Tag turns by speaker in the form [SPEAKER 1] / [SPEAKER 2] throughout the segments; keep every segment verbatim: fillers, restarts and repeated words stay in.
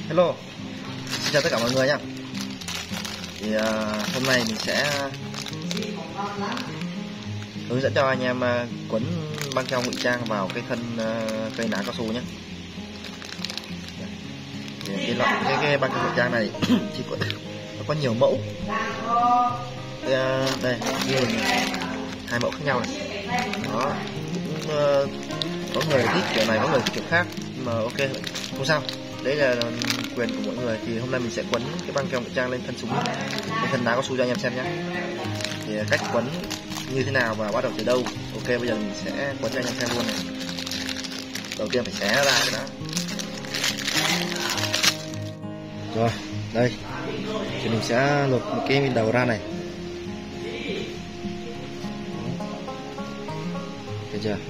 [SPEAKER 1] Hello, xin chào tất cả mọi người nha. Thì uh, hôm nay mình sẽ hướng dẫn cho anh em uh, quấn băng keo ngụy trang vào cái thân uh, cây ná cao su nhé. Thì cái loại cái, cái băng keo ngụy trang này chỉ có nó có nhiều mẫu. Thì, uh, đây như hai mẫu khác nhau này. Đó, cũng, uh, có người thích kiểu này, có người thích kiểu khác, nhưng mà ok, không sao. Đấy là quyền của mỗi người. Thì hôm nay mình sẽ quấn cái băng keo ngụy trang lên thân súng, lên thân ná cao su cho anh em xem nhé. Thì cách quấn như thế nào và bắt đầu từ đâu? Ok, bây giờ mình sẽ quấn cho anh em xem luôn này. Đầu tiên phải xé ra cái đã. Rồi, đây thì mình sẽ lột một cái đầu ra này. Thấy chưa?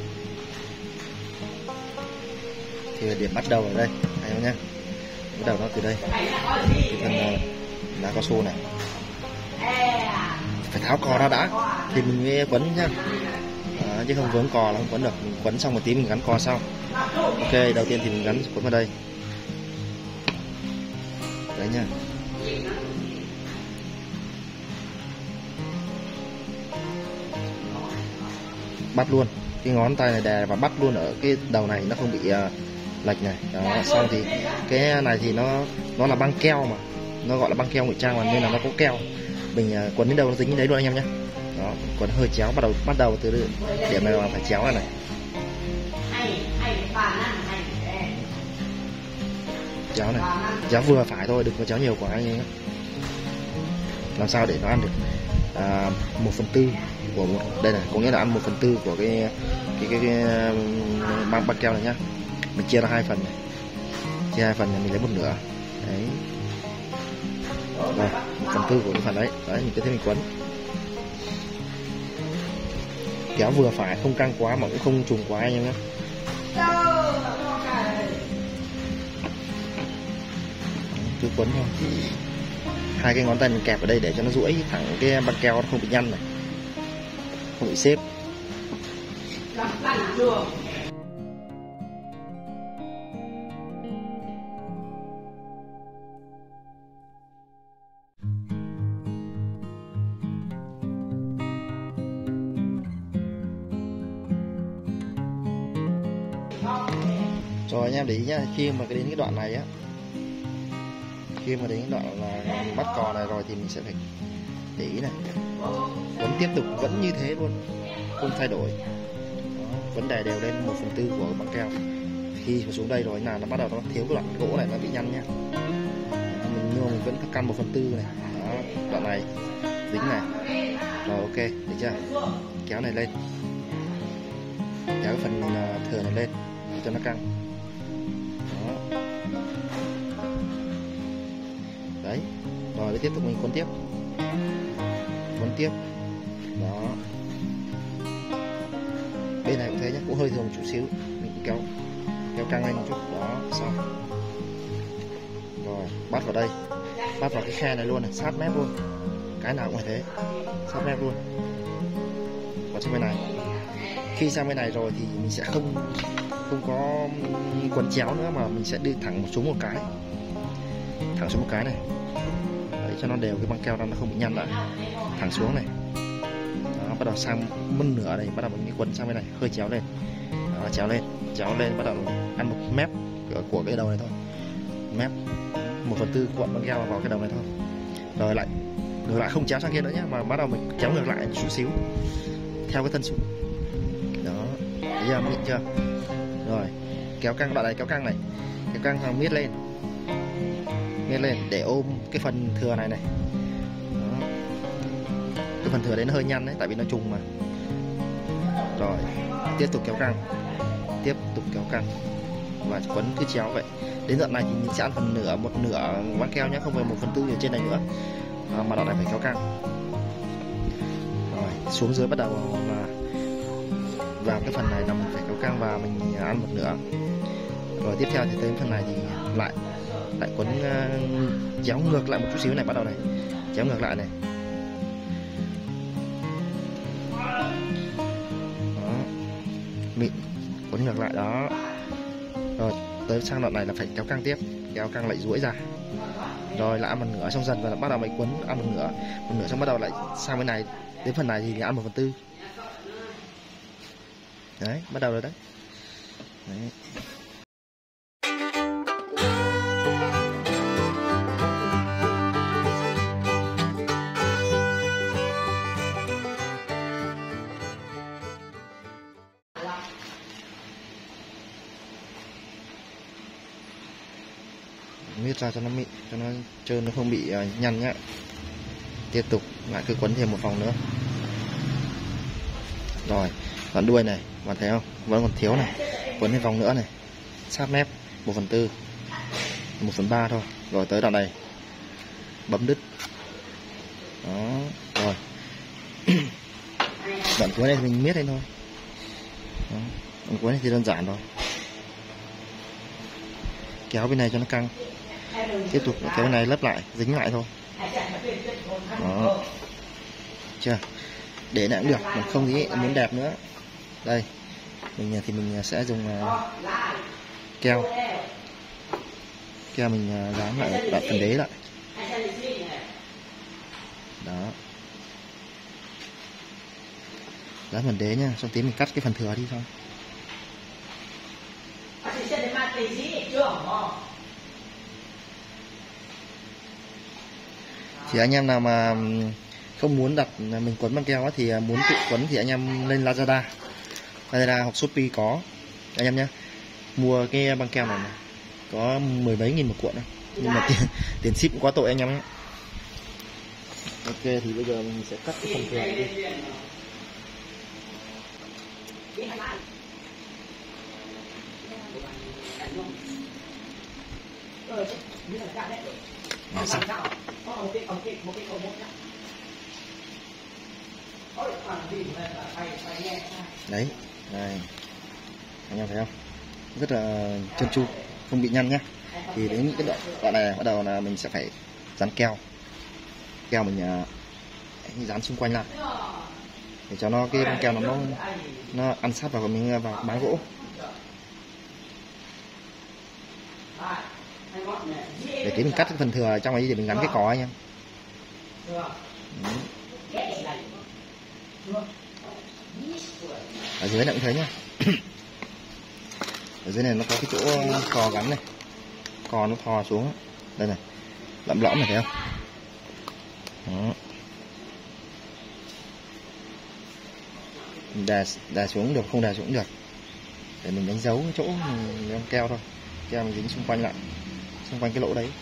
[SPEAKER 1] Thì điểm bắt đầu ở đây, thấy không nhá? Bắt đầu nó từ đây, cái phần đá cao su này, phải tháo cò ra đã thì mình mới quấn nhá, à, chứ không vướng cò là không quấn được. Mình quấn xong một tí mình gắn cò sau. Ok, đầu tiên thì mình gắn quấn vào đây, đấy nhá. Bắt luôn cái ngón tay này đè và bắt luôn ở cái đầu này, nó không bị uh, lệch này. Đó, xong thì cái này thì nó nó là băng keo mà, nó gọi là băng keo ngụy trang mà, nên là nó có keo. Mình uh, quấn đến đâu nó dính đến đấy luôn anh em nhé. Đó, quấn hơi chéo, bắt đầu bắt đầu từ điểm này là phải chéo này này. Chéo này, chéo vừa phải thôi, đừng có chéo nhiều quá anh em nhé. Làm sao để nó ăn được à, một phần tư của một, đây này, có nghĩa là ăn một phần tư của cái cái cái, cái băng băng keo này nhá. Mình chia ra hai phần này, chia hai phần này mình lấy một nửa đấy. Rồi, một phần tư của cái phần đấy, đấy mình cứ thế mình quấn kéo vừa phải, không căng quá mà cũng không trùng quá anh em nhé. Cứ quấn thôi, hai cái ngón tay mình kẹp ở đây để cho nó duỗi thẳng cái băng keo, nó không bị nhăn này, không bị xếp. Rồi anh em để ý nhá, khi mà đến cái đoạn này á, khi mà đến cái đoạn là mình bắt cò này rồi thì mình sẽ phải để ý này, vẫn tiếp tục vẫn như thế luôn, không thay đổi. Đó, vẫn đè đều lên một phần tư của băng keo. Khi mà xuống đây rồi là nó bắt đầu nó thiếu cái đoạn gỗ này, nó bị nhăn nhá. Mình nhưng mà mình vẫn căn một phần tư này. Đó, đoạn này dính này. Rồi ok, được chưa? Kéo này lên, kéo cái phần thừa này lên để cho nó căng. Đó. Đấy, rồi tiếp tục mình quấn tiếp, quấn tiếp. Đó, bên này cũng thế nhé, cũng hơi thừa một chút xíu, mình cũng kéo kéo căng lên một chút. Đó, xong rồi bắt vào đây, bắt vào cái khe này luôn này, sát mép luôn, cái nào cũng phải thế, sát mép luôn. Còn sang bên này, khi sang bên này rồi thì mình sẽ không không có quấn chéo nữa, mà mình sẽ đi thẳng xuống một cái, thẳng xuống một cái này. Đấy, cho nó đều cái băng keo ra, nó không bị nhăn lại, thẳng xuống này. Đó, bắt đầu sang mân nửa này, bắt đầu mình quấn sang bên này, hơi chéo lên. Đó, chéo lên, chéo lên, bắt đầu ăn một mép của cái đầu này thôi, mép một phần tư cuộn băng keo vào cái đầu này thôi. Rồi lại ngược lại, không chéo sang kia nữa nhé, mà bắt đầu mình kéo ngược lại một chút xíu theo cái thân súng. Đó, thấy chưa, mịn chưa? Rồi kéo căng đoạn này, kéo căng này, kéo căng hàng miết lên, miết lên để ôm cái phần thừa này này. Đó, cái phần thừa đấy nó hơi nhăn đấy, tại vì nó trùng mà. Rồi tiếp tục kéo căng, tiếp tục kéo căng và quấn cứ chéo vậy. Đến đoạn này thì mình sẽ ăn phần nửa, một nửa băng keo nhé, không phải một phần tư ở trên này nữa. À, mà đoạn này phải kéo căng. Rồi xuống dưới bắt đầu là vào cái phần này là mình phải kéo căng và mình ăn một nửa. Rồi tiếp theo thì tới phần này thì lại lại quấn uh, chéo ngược lại một chút xíu này, bắt đầu này chéo ngược lại này. Đó, mịn, quấn ngược lại đó. Rồi tới sang đoạn này là phải kéo căng tiếp, kéo căng lại duỗi ra, rồi là ăn một nửa xong dần và bắt đầu mày quấn ăn một nửa, một nửa xong bắt đầu lại sang bên này, đến phần này thì ăn một phần tư. Đấy, bắt đầu rồi đấy. Đấy. Miết ra cho nó mịn, cho nó trơn, nó không bị uh, nhăn nhá. Tiếp tục lại cứ quấn thêm một vòng nữa. Rồi, đoạn đuôi này, bạn thấy không? Vẫn còn thiếu này. Quấn thêm vòng nữa này. Sát mép một phần tư, một phần ba thôi. Rồi tới đoạn này. Bấm đứt. Đó, rồi. Đoạn cuối này thì mình miết lên thôi. Đó, đoạn cuối này thì đơn giản rồi. Kéo bên này cho nó căng. Tiếp tục kéo bên này lấp lại, dính lại thôi. Đó. Chưa? Để lại cũng được, mình không nghĩ muốn đẹp nữa. Đây, mình thì mình sẽ dùng uh, keo. Keo mình uh, dán lại đoạn phần đế lại. Đó. Dán phần đế nha, xong tí mình cắt cái phần thừa đi thôi. Thì anh em nào mà không muốn đặt mình quấn băng keo thì muốn tự quấn thì anh em lên Lazada, Lazada hoặc Shopee có anh em nhé. Mua cái băng keo này, này có mười mấy nghìn một cuộn này. Nhưng mà tiền, tiền ship cũng quá tội anh em nhé. Ok, thì bây giờ mình sẽ cắt cái phần thừa đi. Đó, xong. Đấy, đây. Anh em thấy không? Rất là trơn tru, không bị nhăn nhá. Thì đến những cái đoạn, đoạn này bắt đầu là mình sẽ phải dán keo. Keo mình uh, dán xung quanh lại để cho nó cái băng keo nó nó, nó ăn sát vào mình vào máng gỗ. Để tí mình cắt cái phần thừa trong ấy để mình gắn cái cò anh em. Ở dưới này cũng thế nhá. Ở dưới này nó có cái chỗ cò gắn này, cò nó thò xuống đây này, lõm lõm này thấy không? Đó. Đè, đè xuống được, không đè xuống cũng được. Để mình đánh dấu cái chỗ mình đang keo thôi, keo mình dính xung quanh lại, xung quanh cái lỗ đấy.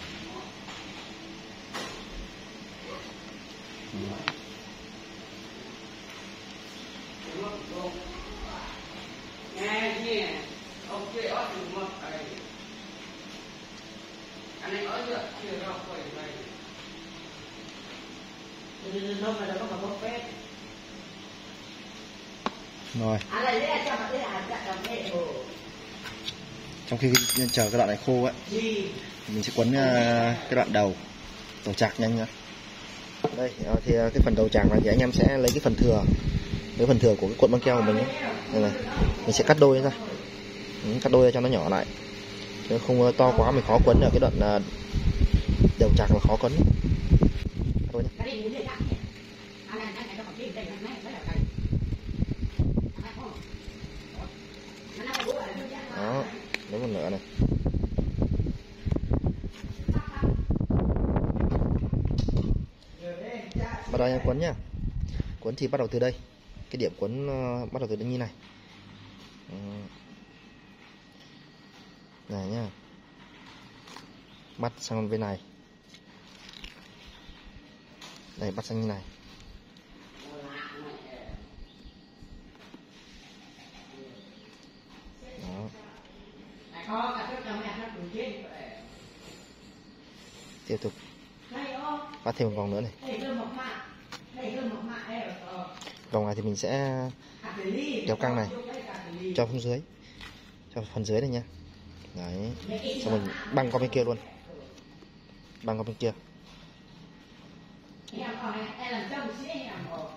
[SPEAKER 1] Rồi. Trong khi chờ cái đoạn này khô ấy, mình sẽ quấn cái đoạn đầu đầu chạc nhanh nữa. Đây thì cái phần đầu chạc này thì anh em sẽ lấy cái phần thừa, cái phần thừa của cái cuộn băng keo của mình ấy. Đây này, mình sẽ cắt đôi ra, cắt đôi ra cho nó nhỏ lại, chứ không to quá mình khó quấn ở cái đoạn đầu chạc là khó quấn. Thôi nhé. Đó, lấy một nửa này. Bắt đầu em quấn nhá. Quấn thì bắt đầu từ đây. Cái điểm quấn uh, bắt đầu từ đây như này. Uh, này nhá. Bắt sang bên này. Đây, bắt sang như này. Đó. Tiếp tục bắt thêm một vòng nữa này. Vòng này thì mình sẽ kéo căng này cho phần dưới, cho phần dưới này nha. Đấy, xong mình băng qua bên kia luôn, băng qua bên kia.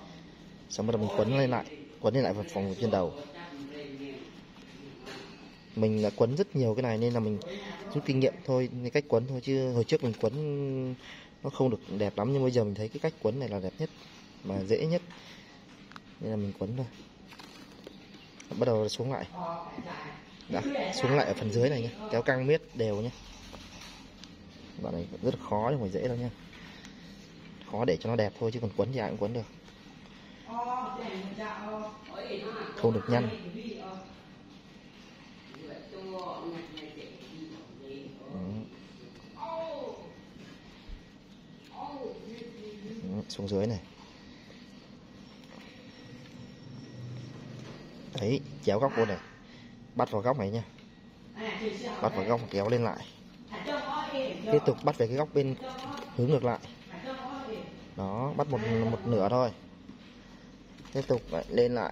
[SPEAKER 1] Xong bắt đầu mình quấn lên lại, quấn lên lại vào vòng trên đầu. mình đã quấn rất nhiều cái này nên là mình rút kinh nghiệm thôi, cái cách quấn thôi, chứ hồi trước mình quấn nó không được đẹp lắm, nhưng bây giờ mình thấy cái cách quấn này là đẹp nhất mà dễ nhất nên là mình quấn thôi. Bắt đầu xuống lại, đã xuống lại ở phần dưới này nhé, kéo căng miết đều nhé. Đoạn này rất là khó chứ không phải dễ đâu nha, khó để cho nó đẹp thôi, chứ còn quấn thì ai cũng quấn được, không được nhăn. Xuống dưới này, đấy, chéo góc luôn này, bắt vào góc này nha, bắt vào góc kéo lên lại, tiếp tục bắt về cái góc bên hướng ngược lại, đó, bắt một một nửa thôi, tiếp tục lại lên lại,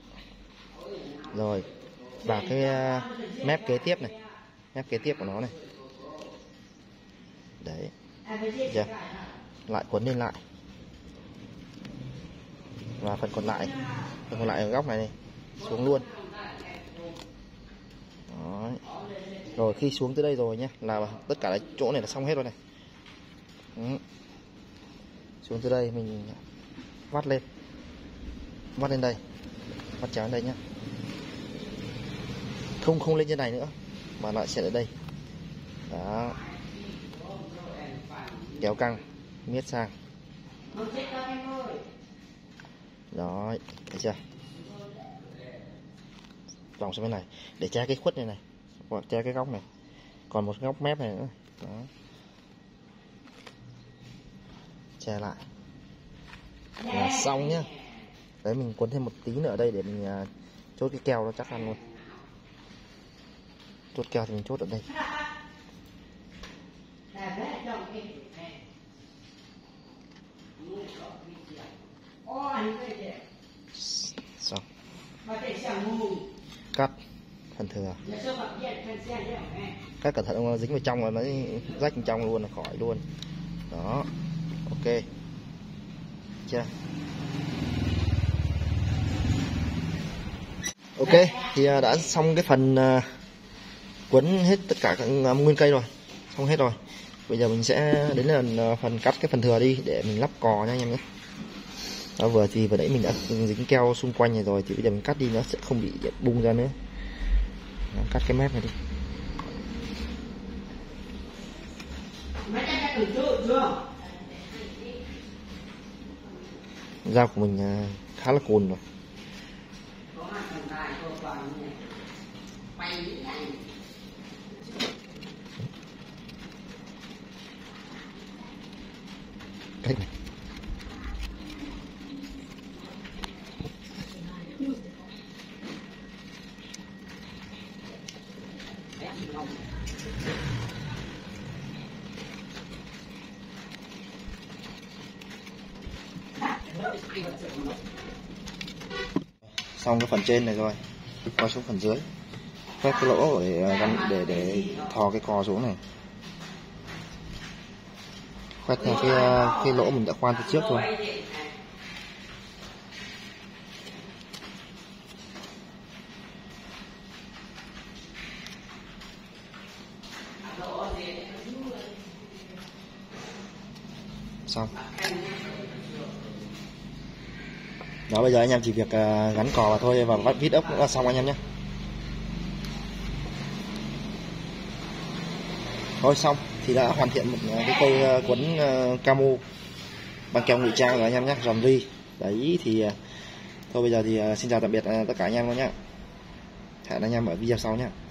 [SPEAKER 1] rồi vào cái mép kế tiếp này, mép kế tiếp của nó này, đấy, chưa? Lại quấn lên lại, và phần còn lại, phần còn lại ở góc này này xuống luôn. Đó. Rồi khi xuống tới đây rồi nhé, là tất cả là chỗ này là xong hết rồi này. Ừ. Xuống tới đây mình vắt lên, vắt lên đây, vắt chéo lên đây nhé, không không lên trên này nữa mà lại sẽ ở đây. Đó, kéo căng miết sang, đó, thấy chưa, vòng sang bên này để che cái khuất này này, hoặc che cái góc này, còn một góc mép này nữa, đó, che lại là xong nhá. Đấy, mình quấn thêm một tí nữa ở đây để mình uh, chốt cái keo nó chắc ăn luôn. Chốt keo thì mình chốt ở đây. Xong. Cắt phần thừa, cắt cẩn thận nó dính vào trong rồi nó rách bên trong luôn là khỏi luôn. Đó, ok chưa? Ok, thì đã xong cái phần uh, quấn hết tất cả các uh, nguyên cây rồi, xong hết rồi. Bây giờ mình sẽ đến lần uh, phần cắt cái phần thừa đi để mình lắp cò nha anh em nhé. Đó, vừa thì vừa nãy mình đã dính keo xung quanh này rồi, thì bây giờ mình cắt đi nó sẽ không bị bung ra nữa. Đó, cắt cái mép này đi. Dao của mình uh, khá là cùn rồi. Cái này. Xong cái phần trên này rồi, qua xuống phần dưới, quét cái lỗ để gắn để để thò cái cò xuống này, quét theo cái cái lỗ mình đã khoan từ trước thôi. Xong. Đó, bây giờ anh em chỉ việc uh, gắn cò vào thôi và vắt vít ốc là xong anh em nhé. Thôi xong thì đã hoàn thiện một uh, cái cây uh, quấn uh, camo bằng keo ngụy trang rồi anh em nhé, giòn ri. Đấy thì uh, thôi bây giờ thì uh, xin chào tạm biệt uh, tất cả anh em luôn nhé. Hẹn anh em ở video sau nhé.